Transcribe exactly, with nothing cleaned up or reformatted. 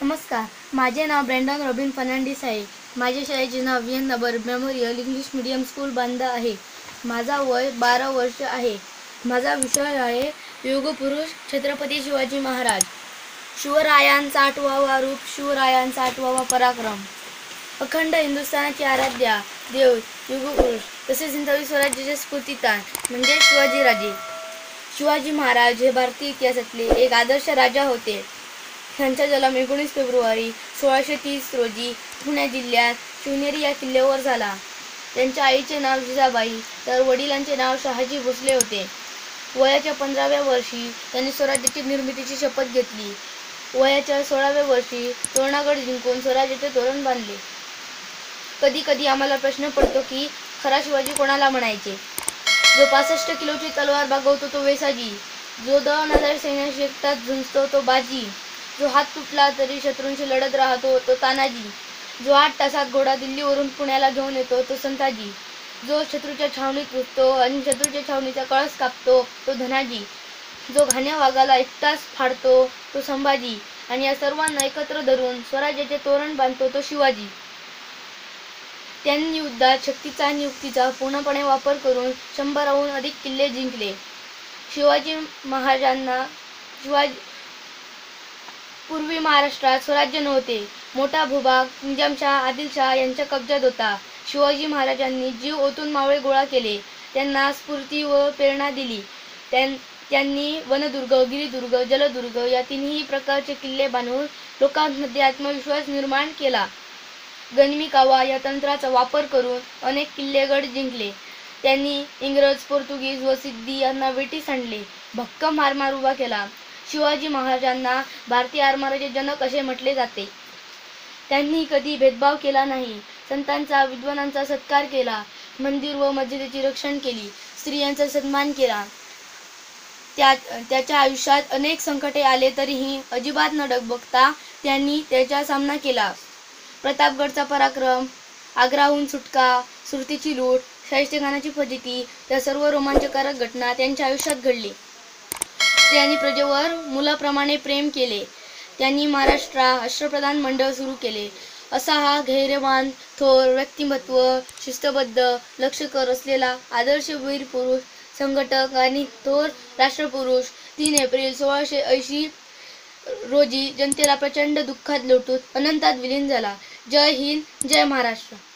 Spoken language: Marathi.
नमस्कार, माझे नाव ब्रँडन रॉबिन फर्नांडिस आहे. माझ्या शाळेचे नाव V N Nabar memorial English medium school Banda आहे. माझा वय बारा वर्ष आहे. माझा विषय आहे युगपुरुष छत्रपती शिवाजी महाराज. शिवरायांचा आठवावा रूप, शिवरायांचा आठवावा पराक्रम. अखंड हिंदुस्थानाची आराध्या देव युगपुरुष तसेच हिंदवी स्वराज्याचे स्फूर्तिस्थान म्हणजे शिवाजीराजे. शिवाजी महाराज हे भारतीय इतिहासातले एक आदर्श राजा होते. त्यांचा जन्म एकोणीस फेब्रुवारी सोळाशे तीस रोजी पुणे जिल्ह्यात शिवनेरी या किल्ल्यावर झाला. त्यांच्या आईचे नाव जिजाबाई तर वडिलांचे नाव शहाजी भोसले होते. वयाच्या पंधराव्या वर्षी त्यांनी स्वराज्याची निर्मितीची शपथ घेतली. वयाच्या सोळाव्या वर्षी तोरणागड जिंकून स्वराज्याचे तोरण बांधले. कधी कधी आम्हाला प्रश्न पडतो की खरा शिवाजी कोणाला म्हणायचे. जो पासष्ट किलोची तलवार बागवतो तो वेसाजी, जो दोन हजार सैन्याशी एकटाच झुंजतो तो बाजी, जो हात तुटला तरी शत्रूंशी लढत राहतो तो तानाजी, जो आठ तासात घोडा दिल्लीवरून पुण्याला घेऊन येतो तो संताजी, जो शत्रूच्या छावणीत घुसतो आणि शत्रूच्या छावणीचा कळस कापतो तो धनाजी, जो घाण्या वाघाला एकटाच फाडतो तो संभाजी आणि या सर्वांना एकत्र धरून स्वराज्याचे तोरण बांधतो तो शिवाजी. त्यांनी युद्धात शक्तीचा आणि युक्तीचा पूर्णपणे वापर करून शंभराहून अधिक किल्ले जिंकले. शिवाजी महाराजांना शिवाजी पूर्वी महाराष्ट्रात स्वराज्य नव्हते. मोठा भूभाग निजामशाह आदिलशाह यांच्या कब्जात होता. शिवाजी महाराजांनी जीव ओतून मावळे गोळा केले, त्यांना स्फूर्ती व प्रेरणा दिली. त्यां त्यांनी वनदुर्ग, गिरिदुर्ग, जलदुर्ग या तिन्ही प्रकारचे किल्ले बांधून लोकांमध्ये आत्मविश्वास निर्माण केला. गनिमी कावा या तंत्राचा वापर करून अनेक किल्लेगड जिंकले. त्यांनी इंग्रज, पोर्तुगीज व सिद्धी यांना वेठीस आणले, भक्कम आरमार उभा केला. शिवाजी महाराजांना भारतीय आरमाराचे जनक असे म्हटले जाते. त्यांनी कधी भेदभाव केला नाही. संतांचा, विद्वानांचा सत्कार केला. मंदिर व मस्जिदीचे रक्षण केली. स्त्रियांचा सन्मान केला. त्या त्याच्या आयुष्यात अनेक संकटे आले तरीही अजिबात न डगमगता त्यांनी त्याचा सामना केला. प्रतापगडचा पराक्रम, आग्राहून सुटका, सुरतीची लूट, शाहिस्तेखानाची फजिती त्या सर्व रोमांचकारक घटना त्यांच्या आयुष्यात घडले. त्यांनी प्रजेवर मुलाप्रमाणे प्रेम केले. त्यांनी महाराष्ट्रात अश्वप्रधान मंडळ सुरू केले. असा हा धैर्यवान, थोर व्यक्तिमत्व, शिस्तबद्ध, लष्कर असलेला आदर्श वीर पुरुष, संघटक आणि थोर राष्ट्रपुरुष तीन एप्रिल सोळाशे ऐंशी रोजी जनतेला प्रचंड दुःखात लोटून अनंतात विलीन झाला. जय हिंद, जय महाराष्ट्र.